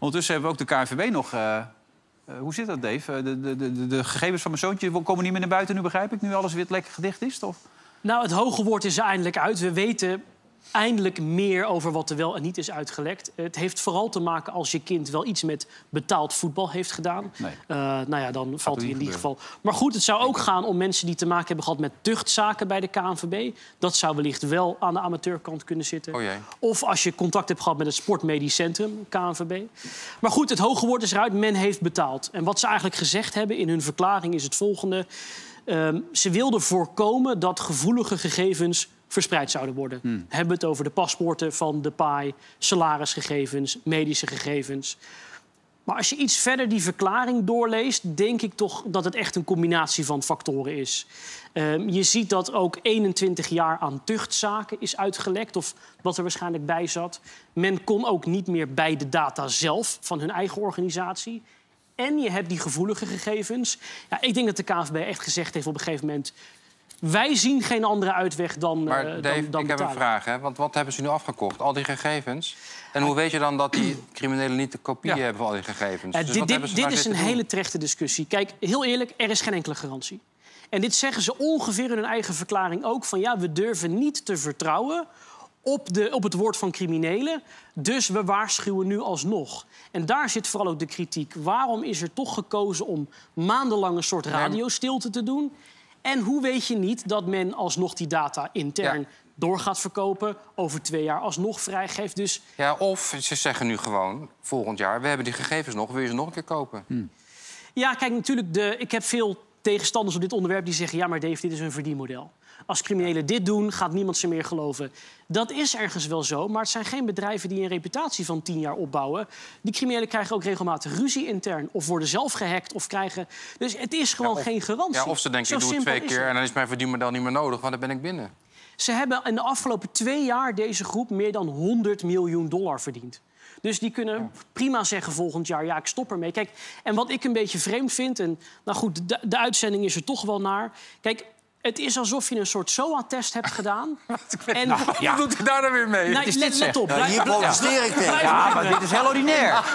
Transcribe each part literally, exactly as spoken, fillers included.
Ondertussen hebben we ook de K N V B nog... Uh, uh, hoe zit dat, Dave? De, de, de, de gegevens van mijn zoontje komen niet meer naar buiten, nu begrijp ik? Nu alles weer lekker gedicht is, of? Nou, het hoge woord is er eindelijk uit. We weten eindelijk meer over wat er wel en niet is uitgelekt. Het heeft vooral te maken als je kind wel iets met betaald voetbal heeft gedaan. Nee. Uh, nou ja, dan valt hij in ieder geval. Maar goed, het zou ook gaan om mensen die te maken hebben gehad met tuchtzaken bij de K N V B. Dat zou wellicht wel aan de amateurkant kunnen zitten. Oh jee. Of als je contact hebt gehad met het Sportmedisch Centrum, K N V B. Maar goed, het hoge woord is eruit. Men heeft betaald. En wat ze eigenlijk gezegd hebben in hun verklaring is het volgende. Um, ze wilden voorkomen dat gevoelige gegevens verspreid zouden worden. Hmm. We hebben het over de paspoorten van de P A I, salarisgegevens, medische gegevens. Maar als je iets verder die verklaring doorleest, denk ik toch dat het echt een combinatie van factoren is. Um, je ziet dat ook eenentwintig jaar aan tuchtzaken is uitgelekt, of wat er waarschijnlijk bij zat. Men kon ook niet meer bij de data zelf van hun eigen organisatie. En je hebt die gevoelige gegevens. Ja, ik denk dat de K N V B echt gezegd heeft op een gegeven moment... wij zien geen andere uitweg dan Maar uh, Dave, dan, dan ik heb een vraag. Hè? Want wat hebben ze nu afgekocht? Al die gegevens? En hoe weet je dan dat die criminelen niet de kopieën ja. hebben van al die gegevens? Uh, dus dit dit, dit is een hele terechte discussie. Kijk, heel eerlijk, er is geen enkele garantie. En dit zeggen ze ongeveer in hun eigen verklaring ook. Van ja, we durven niet te vertrouwen op, de, op het woord van criminelen. Dus we waarschuwen nu alsnog. En daar zit vooral ook de kritiek. Waarom is er toch gekozen om maandenlang een soort radiostilte te doen? En hoe weet je niet dat men alsnog die data intern ja. door gaat verkopen... over twee jaar alsnog vrijgeeft? Dus... Ja, of ze zeggen nu gewoon, volgend jaar... we hebben die gegevens nog, wil je ze nog een keer kopen? Hmm. Ja, kijk, natuurlijk, de, ik heb veel tegenstanders op dit onderwerp... die zeggen, ja, maar Dave, dit is een verdienmodel. Als criminelen dit doen, gaat niemand ze meer geloven. Dat is ergens wel zo, maar het zijn geen bedrijven... die een reputatie van tien jaar opbouwen. Die criminelen krijgen ook regelmatig ruzie intern... of worden zelf gehackt of krijgen... Dus het is gewoon ja, of, geen garantie. Ja, of ze denken, ik doe het twee keer en dan is mijn verdienmodel niet meer nodig... want dan ben ik binnen. Ze hebben in de afgelopen twee jaar deze groep... meer dan honderd miljoen dollar verdiend. Dus die kunnen prima zeggen volgend jaar, ja, ik stop ermee. Kijk, en wat ik een beetje vreemd vind... en nou goed, de, de uitzending is er toch wel naar... Kijk, het is alsof je een soort S O A-test hebt gedaan. En nou, ja. Wat doet u daar dan weer mee? Nou, let, let op. Ja, hier protesteer ik tegen. Ja, maar dit is heel ordinair.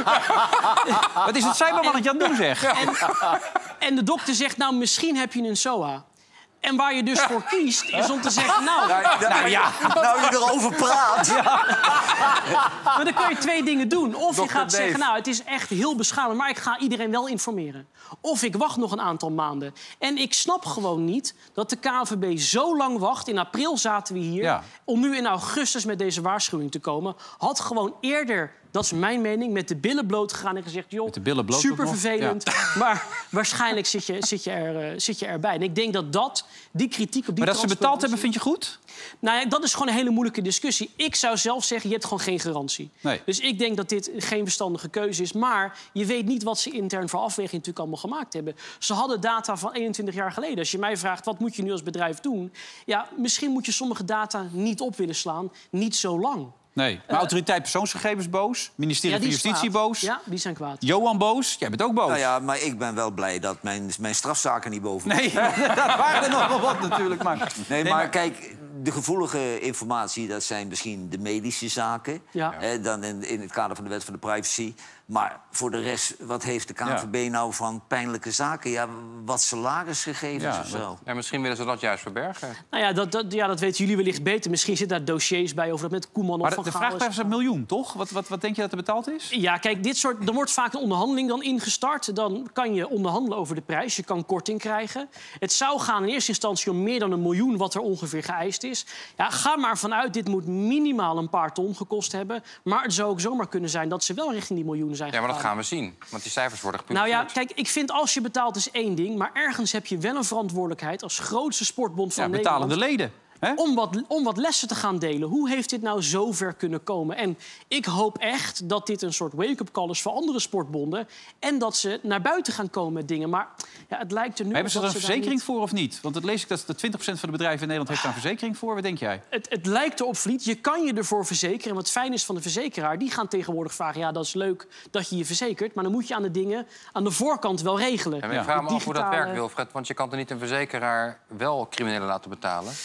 Wat is het cybermannetje aan het doen, zeg? En, en de dokter zegt, nou, misschien heb je een S O A. En waar je dus voor kiest, is om te zeggen, nou... Nou, nou, nou ja, nou je erover praat. Ja. Maar dan kun je twee dingen doen. Of je gaat Dave. zeggen, nou, het is echt heel beschamend... maar ik ga iedereen wel informeren. Of ik wacht nog een aantal maanden. En ik snap gewoon niet dat de K N V B zo lang wacht. In april zaten we hier. Ja. Om nu in augustus met deze waarschuwing te komen. Had gewoon eerder... Dat is mijn mening, met de billen bloot gegaan en gezegd... joh, super vervelend, ja. maar waarschijnlijk zit je, zit, je er, uh, zit je erbij. En ik denk dat dat, die kritiek op die... Maar dat ze betaald hebben, vind je goed? Nou ja, dat is gewoon een hele moeilijke discussie. Ik zou zelf zeggen, je hebt gewoon geen garantie. Nee. Dus ik denk dat dit geen verstandige keuze is. Maar je weet niet wat ze intern voor afweging natuurlijk allemaal gemaakt hebben. Ze hadden data van eenentwintig jaar geleden. Als je mij vraagt, wat moet je nu als bedrijf doen? Ja, misschien moet je sommige data niet op willen slaan. Niet zo lang. Nee, maar autoriteit persoonsgegevens boos. Ministerie ja, van Justitie kwaad. boos. Ja, die zijn kwaad. Johan boos. Jij bent ook boos. Nou ja, maar ik ben wel blij dat mijn, mijn strafzaken niet boven. Nee, dat waren er nog wel wat natuurlijk. Maar... Nee, nee, maar, maar kijk, de gevoelige informatie, dat zijn misschien de medische zaken. Ja. Hè, dan in, in het kader van de wet van de privacy. Maar voor de rest, wat heeft de K N V B ja. nou van pijnlijke zaken? Ja, wat salarisgegevens ja, of zo? Ja, misschien willen ze dat juist verbergen. Nou ja, dat, dat, ja, dat weten jullie wellicht beter. Misschien zitten daar dossiers bij over dat met Koeman of Van Gaal. Maar de vraagprijs is een miljoen, toch? Wat, wat, wat denk je dat er betaald is? Ja, kijk, dit soort, er wordt vaak een onderhandeling dan ingestart. Dan kan je onderhandelen over de prijs. Je kan korting krijgen. Het zou gaan in eerste instantie om meer dan een miljoen... wat er ongeveer geëist is. Ja, ga maar vanuit, dit moet minimaal een paar ton gekost hebben. Maar het zou ook zomaar kunnen zijn dat ze wel richting die miljoenen zijn Ja, maar dat gegaan. gaan we zien. Want die cijfers worden gepubliceerd. Nou ja, kijk, ik vind als je betaalt is één ding... maar ergens heb je wel een verantwoordelijkheid... als grootste sportbond van ja, Nederland... betalende leden. Om wat, om wat lessen te gaan delen. Hoe heeft dit nou zo ver kunnen komen? En ik hoop echt dat dit een soort wake-up call is voor andere sportbonden. En dat ze naar buiten gaan komen met dingen. Maar ja, het lijkt er nu... Maar hebben ze er een ze verzekering niet... voor of niet? Want dat lees ik dat de twintig procent van de bedrijven in Nederland heeft daar een verzekering voor. Wat denk jij? Het, het lijkt erop, Vliet. Je kan je ervoor verzekeren. En wat fijn is van de verzekeraar, die gaan tegenwoordig vragen... ja, dat is leuk dat je je verzekert. Maar dan moet je aan de dingen aan de voorkant wel regelen. Ja, maar ik vraag me af hoe dat werkt, Wilfred. Want je kan er niet een verzekeraar wel criminelen laten betalen. Nee, het ja,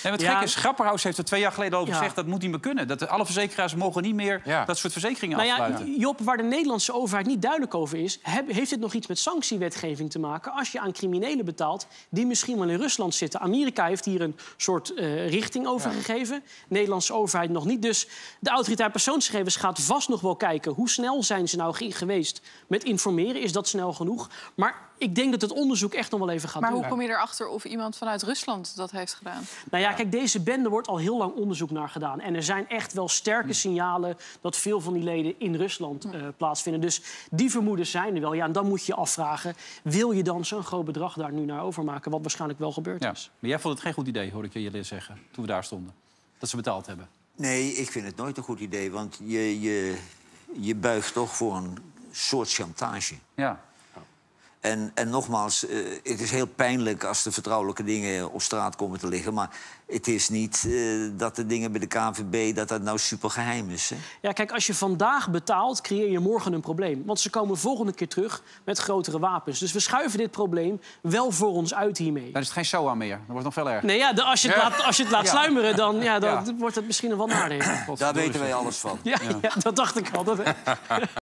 is, Grapperhaus heeft er twee jaar geleden over Ja. gezegd... dat moet niet meer kunnen. Dat alle verzekeraars mogen niet meer Ja. dat soort verzekeringen Nou ja, afsluiten. Job, waar de Nederlandse overheid niet duidelijk over is... heb- heeft dit nog iets met sanctiewetgeving te maken... als je aan criminelen betaalt die misschien wel in Rusland zitten. Amerika heeft hier een soort uh, richting over Ja. gegeven. De Nederlandse overheid nog niet. Dus de autoriteit persoonsgegevens gaat vast nog wel kijken... hoe snel zijn ze nou ge- geweest met informeren? Is dat snel genoeg? Maar ik denk dat het onderzoek echt nog wel even gaat Maar duren. hoe kom je erachter of iemand vanuit Rusland dat heeft gedaan? Nou ja, kijk, deze bende wordt al heel lang onderzoek naar gedaan. En er zijn echt wel sterke signalen dat veel van die leden in Rusland uh, plaatsvinden. Dus die vermoedens zijn er wel. Ja, en dan moet je je afvragen, wil je dan zo'n groot bedrag daar nu naar overmaken? Wat waarschijnlijk wel gebeurd Ja. is. Maar jij vond het geen goed idee, hoorde ik jullie zeggen, toen we daar stonden. Dat ze betaald hebben. Nee, ik vind het nooit een goed idee. Want je, je, je buigt toch voor een soort chantage. Ja. En, en nogmaals, uh, het is heel pijnlijk als de vertrouwelijke dingen op straat komen te liggen. Maar het is niet uh, dat de dingen bij de K N V B dat dat nou supergeheim is. Hè? Ja, kijk, als je vandaag betaalt, creëer je morgen een probleem. Want ze komen volgende keer terug met grotere wapens. Dus we schuiven dit probleem wel voor ons uit hiermee. Dan is het geen S O A meer. Dan wordt het nog veel erger. Nee, ja, de- als je het Ja. laat, als je het laat Ja. sluimeren, dan, ja, dan Ja. wordt het misschien nog wel nadeelig. Daar weten wij alles van. Ja, ja, dat dacht ik al. Dat,